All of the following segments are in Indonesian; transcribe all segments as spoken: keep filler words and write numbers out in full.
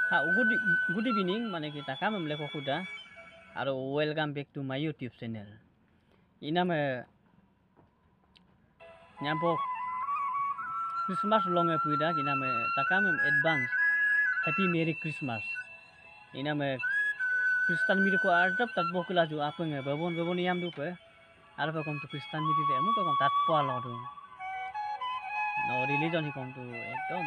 Ha, good, good evening, mane kita kami meleko kuda. Aro welcome back to my YouTube channel. Ina me nyampo Christmas long e puida ina me takam advance Happy Merry Christmas. Ina me Kristen miri ko artap tat bokula ju apeng e babon babon yam dupe. Aro pa kom to Kristen miri de mu pa kom tat po alo do. No religion hi kom to ekdom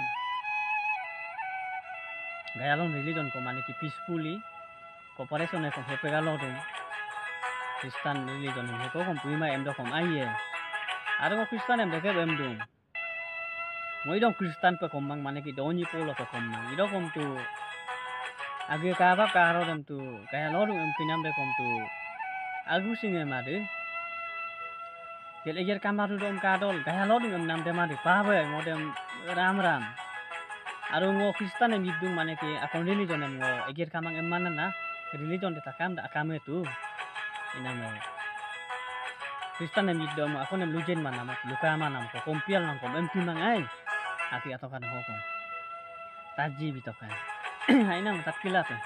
gayalon religion ko mane ki peacefully cooperation e kom hepe galo do. Kristen religion he ko kom puima em do kom aiye. Aro ko Kristen em deke em do. Moi dong Kristen pe kom mang mane ki doni polo pe kom mang. Ido kom tu age ka ba ka ro dem tu kaya lo em pinam de kom tu agu singe made. Gel eger kamaru dom ka dol kaya lo em nam de made pa ba ngodem ram ram. Aro ngo Kristen em idung mane ki akon religion em ngo eger kamang em mana na religion de takam da akame tu. Ina me Kristen em idung akon em lujen mana mak luka mana ko kompial nang kom em timang ai. Ati atau kan hokong taji bitokan. Ina matat kilat ya.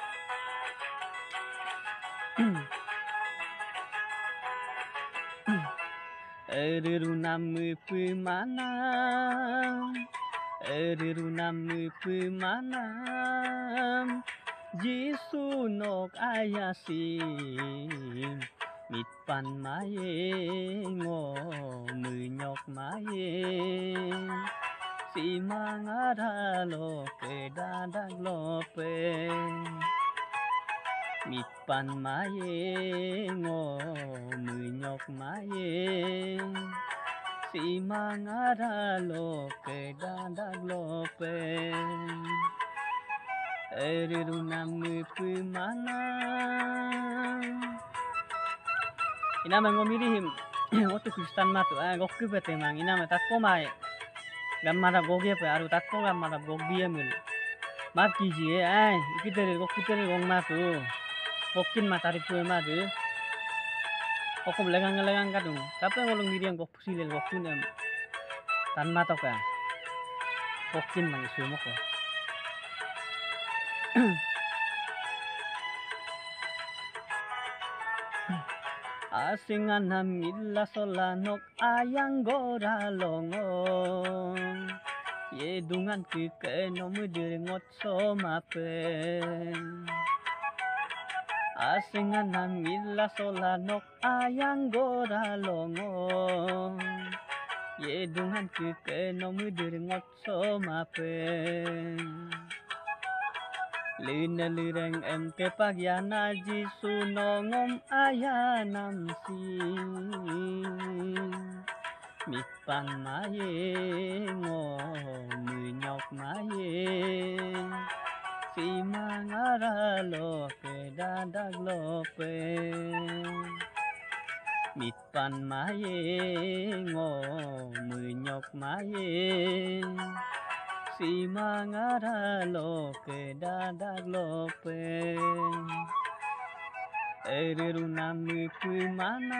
Eru namu pemana, eru namu pemana, Jisu nok ayasim, mitpan maye ngo munyok maye, si mangara lope dadak lope. Mitpan maye ngo munyok maye si mangara lope dadak lope eriru namu pemana ina mengomiri otu Kristen matu ah gokku bete mang ina me tatko mai gammara goge pe aru tatko gammara gogbiye mil maaf कीजिए आए किधर गो किधर गोंग matu Bokin matari pue madu, okom legang legang kadung, tapi ngolong diri yang gok silil gok tunem, tan matok ya, bokin mangi sumok ya. Asingan hamilla solanok ayang gora longo, ye dungan kike nomu diri ngot so mapen. Asingan hamilla solanok ayang gora longo ye dungan kike nomu diringot so mapen lina lireng em te pagyana jisu nongom ayanam si mitpan maye ngo munyok maye si mangara lope dadak lope mitpan maye ngo munyok maye si mangara lope dadak lope eriru namu pemana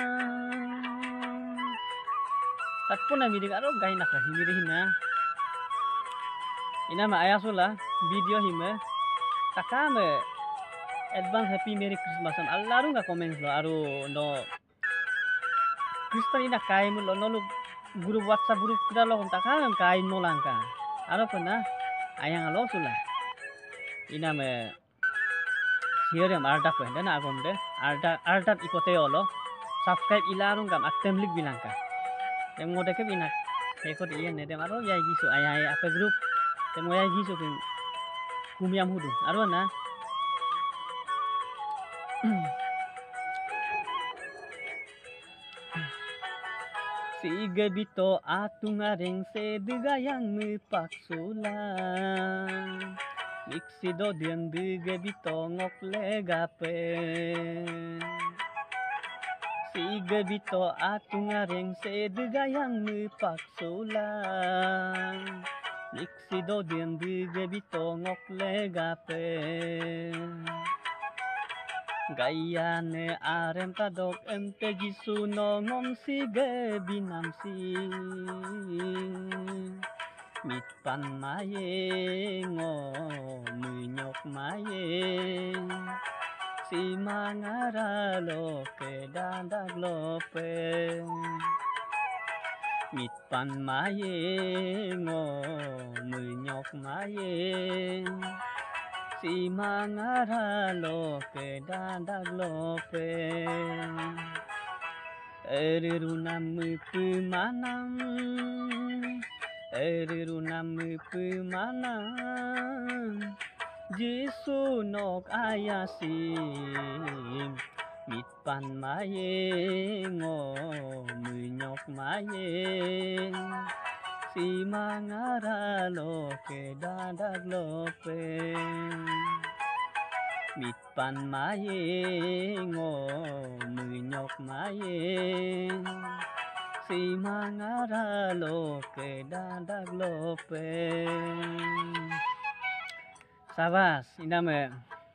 takpun amiri karo gainak lah himiri hina ina ma ayasula video hime takame advance Happy Merry Christmas an allaru nga comments lo aru no Kristen ina kai mo lo no group WhatsApp group kira lo takame kai no langka aro pena ayang lo sula ina me share am arda ko henda agom de arda arda ikote olo subscribe ilaru ngam aktem lik bilangka em ngode ke bina ekot iya ne dem aro ya gisu ayai apa group temo ya gisu pin kumiam hudu aro na si gebito atung areng se digayang mi paksula miksi do diang di gebito ngok legape si gebito atung areng se digayang mi paksula Niksi do diang di gebito ngok legape Gaya ne arem tadok ente jisu nongom si gebinam si mitpan maye ngo munyo maye si mangara loke dandak lope mít pan maye ngo mười nhọc maye si mangara loke dandak lope eriru namu pumanam eriru namu pumanam Jisu nok ayasim mít pan maye ngo mười nhọc maye si mangara loke dandak lope mít pan maye ngo mười nhọc maye si mangara loke dandak lope. Sabas, indame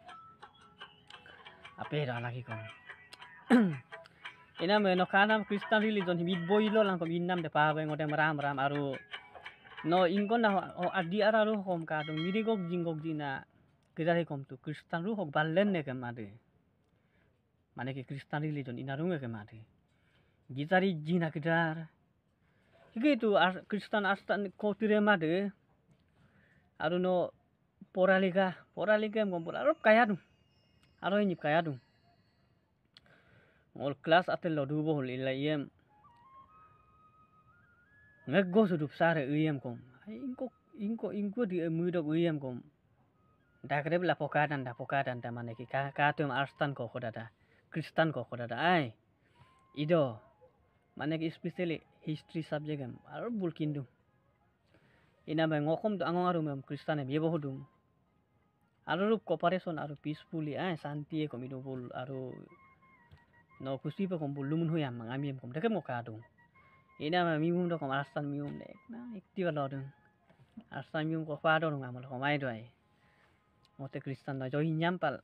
apa dah lagi kon. Indame no kanam Kristen religion hibit boilo lang kom innam de pa beng odem ram ram aru no ingkon na o adi araru kom ka dong mirigok jingok dina kedari kom tu Kristen ru hok balen ne kemade. Mane ke Kristen religion inarunge kemade. Gitari jina kedar. Gitu Kristen astan ko tiremade aru no poralika poralika em kompor aro kaya dum aro nyip kaya dum ol kelas atel lo dubo hol ila yem ngego sudup sare uyem kom ingko ingko ingko di mudo uyem kom dakre bla pokadan da pokadan da mane ki ka ka tum arstan ko kodada Kristen ko kodada ai ido mane ki especially history subject em aro bulkindum ina ba ngokom to angong arum em Kristen em yebo hodum aru cooperation aru peacefully ah santi ko midobul aru no kusi pa kom bulumun hoyam mangami em kom dekem ko kadung ina ma mimum do kom arstan mimum nek na ikti wala dun arstan mimum ko fado no ngamal ko mai doi mote Kristen no johi nyampal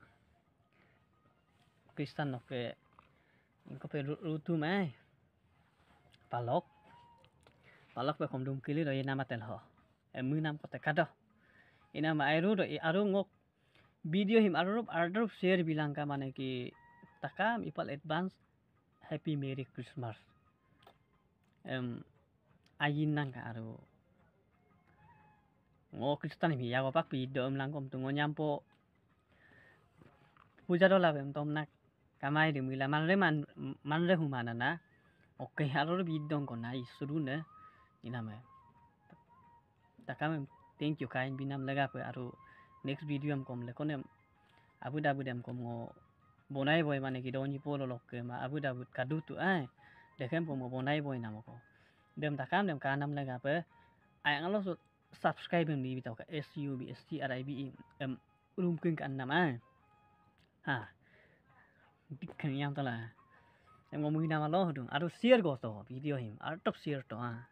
Kristen no ke ko pe rutu mai palok palok pe kom dum kili do ina matel ho em munam ko te kado ina ma airu do aru ngok video him arup arup share bilang ka mane ki takam ipal advance happy merry Christmas em ayin nang ka aru ngo Kristen mi ya pak pi do em lang kom tu ngo nyampo puja do la em tom nak kamai de mila man re man man re humana na oke aru bidong ko na isuru ne ina me takam thank you kain binam lega pe aru next video am kom le konem abu dabu dem kom ngo bonai boy mane ki doni polo lokke ma abu dabu kadu tu ai dekem kom bonai boy namoko dem takam dem kanam lega pe ai ngalo so subscribe ni bitau ka S U B S T R I B E em rum king kan nam ai ha dikkan yang tala em ngomong nama lo dong aru share go to video him ar top share to ah